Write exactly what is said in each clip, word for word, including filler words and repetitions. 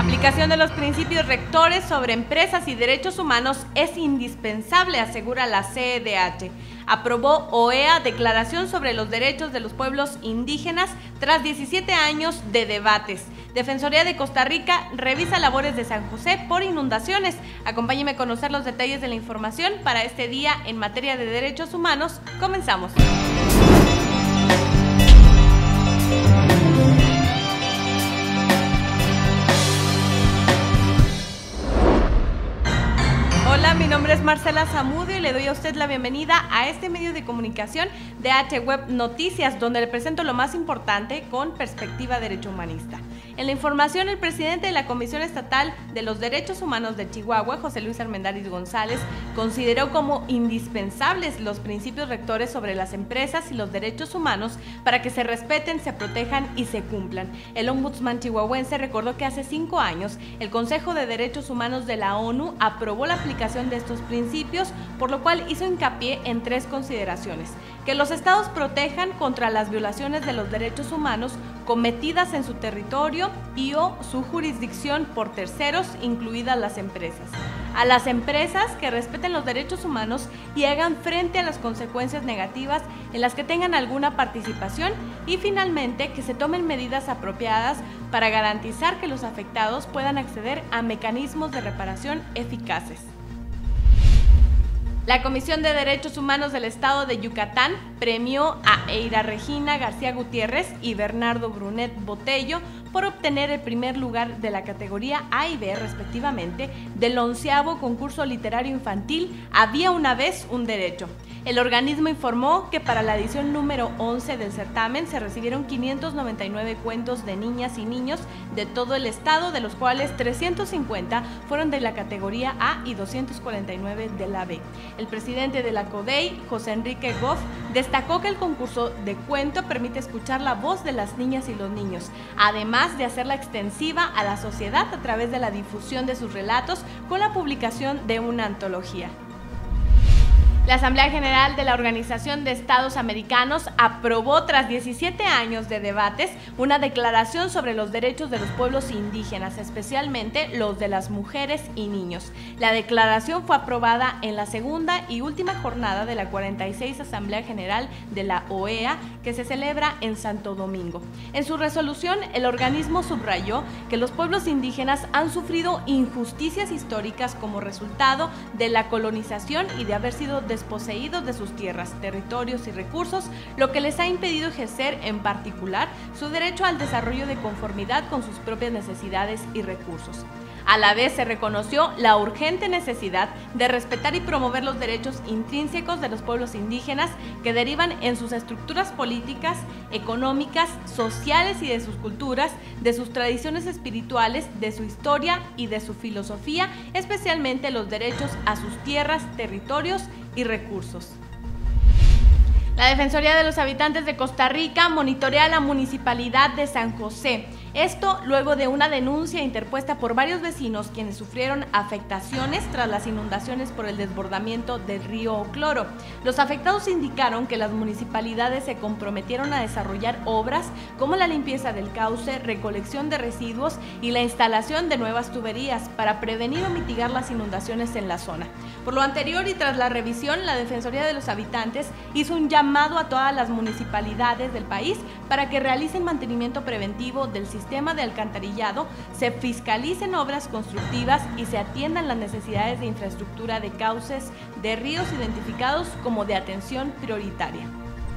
Aplicación de los principios rectores sobre empresas y derechos humanos es indispensable, asegura la C E D H. Aprobó O E A Declaración sobre los Derechos de los Pueblos Indígenas tras diecisiete años de debates. Defensoría de Costa Rica revisa labores de San José por inundaciones. Acompáñeme a conocer los detalles de la información para este día en materia de derechos humanos. Comenzamos. Hola, mi nombre es Marcela Zamudio y le doy a usted la bienvenida a este medio de comunicación de H Web Noticias, donde le presento lo más importante con perspectiva derecho humanista. En la información, el presidente de la Comisión Estatal de los Derechos Humanos de Chihuahua, José Luis Armendáriz González, consideró como indispensables los principios rectores sobre las empresas y los derechos humanos para que se respeten, se protejan y se cumplan. El ombudsman chihuahuense recordó que hace cinco años el Consejo de Derechos Humanos de la ONU aprobó la aplicación de estos principios, por lo cual hizo hincapié en tres consideraciones: que los estados protejan contra las violaciones de los derechos humanos cometidas en su territorio y o su jurisdicción por terceros, incluidas las empresas. A las empresas que respeten los derechos humanos y hagan frente a las consecuencias negativas en las que tengan alguna participación, y finalmente que se tomen medidas apropiadas para garantizar que los afectados puedan acceder a mecanismos de reparación eficaces. La Comisión de Derechos Humanos del Estado de Yucatán premió a Eira Regina García Gutiérrez y Bernardo Brunet Botello por obtener el primer lugar de la categoría A y B, respectivamente, del onceavo concurso literario infantil Había una vez un derecho. El organismo informó que para la edición número once del certamen se recibieron quinientos noventa y nueve cuentos de niñas y niños de todo el estado, de los cuales trescientos cincuenta fueron de la categoría A y doscientos cuarenta y nueve de la B. El presidente de la CODEI, José Enrique Goff, destacó que el concurso de cuento permite escuchar la voz de las niñas y los niños, además de hacerla extensiva a la sociedad a través de la difusión de sus relatos con la publicación de una antología. La Asamblea General de la Organización de Estados Americanos aprobó, tras diecisiete años de debates, una declaración sobre los derechos de los pueblos indígenas, especialmente los de las mujeres y niños. La declaración fue aprobada en la segunda y última jornada de la cuarenta y seis Asamblea General de la O E A, que se celebra en Santo Domingo. En su resolución, el organismo subrayó que los pueblos indígenas han sufrido injusticias históricas como resultado de la colonización y de haber sido desposeídos de sus tierras, territorios y recursos, lo que les ha impedido ejercer en particular su derecho al desarrollo de conformidad con sus propias necesidades y recursos. A la vez se reconoció la urgente necesidad de respetar y promover los derechos intrínsecos de los pueblos indígenas que derivan en sus estructuras políticas, económicas, sociales y de sus culturas, de sus tradiciones espirituales, de su historia y de su filosofía, especialmente los derechos a sus tierras, territorios y recursos. La Defensoría de los Habitantes de Costa Rica monitorea la municipalidad de San José. Esto luego de una denuncia interpuesta por varios vecinos quienes sufrieron afectaciones tras las inundaciones por el desbordamiento del río Cloro. Los afectados indicaron que las municipalidades se comprometieron a desarrollar obras como la limpieza del cauce, recolección de residuos y la instalación de nuevas tuberías para prevenir o mitigar las inundaciones en la zona. Por lo anterior y tras la revisión, la Defensoría de los Habitantes hizo un llamado a todas las municipalidades del país para que realicen mantenimiento preventivo del sistema sistema de alcantarillado, se fiscalicen obras constructivas y se atiendan las necesidades de infraestructura de cauces de ríos identificados como de atención prioritaria.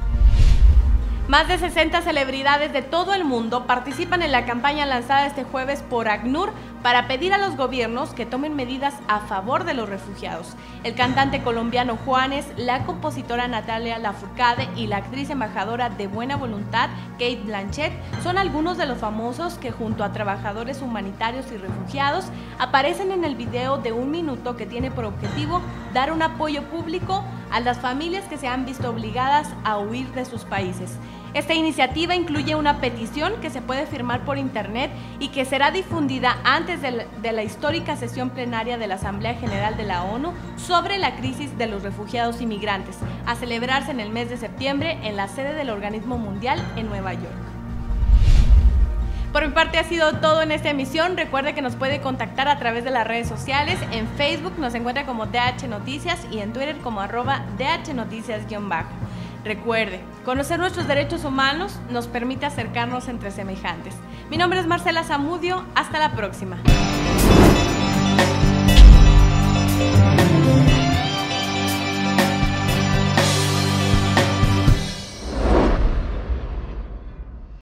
Más de sesenta celebridades de todo el mundo participan en la campaña lanzada este jueves por ACNUR para pedir a los gobiernos que tomen medidas a favor de los refugiados. El cantante colombiano Juanes, la compositora Natalia Lafourcade y la actriz embajadora de buena voluntad Cate Blanchett son algunos de los famosos que, junto a trabajadores humanitarios y refugiados, aparecen en el video de un minuto que tiene por objetivo dar un apoyo público a las familias que se han visto obligadas a huir de sus países. Esta iniciativa incluye una petición que se puede firmar por internet y que será difundida antes de la, de la histórica sesión plenaria de la Asamblea General de la ONU sobre la crisis de los refugiados y migrantes, a celebrarse en el mes de septiembre en la sede del organismo mundial en Nueva York. Por mi parte ha sido todo en esta emisión. Recuerde que nos puede contactar a través de las redes sociales. En Facebook nos encuentra como D H Noticias y en Twitter como arroba D H Noticias-bajo. Recuerde, conocer nuestros derechos humanos nos permite acercarnos entre semejantes. Mi nombre es Marcela Zamudio. Hasta la próxima.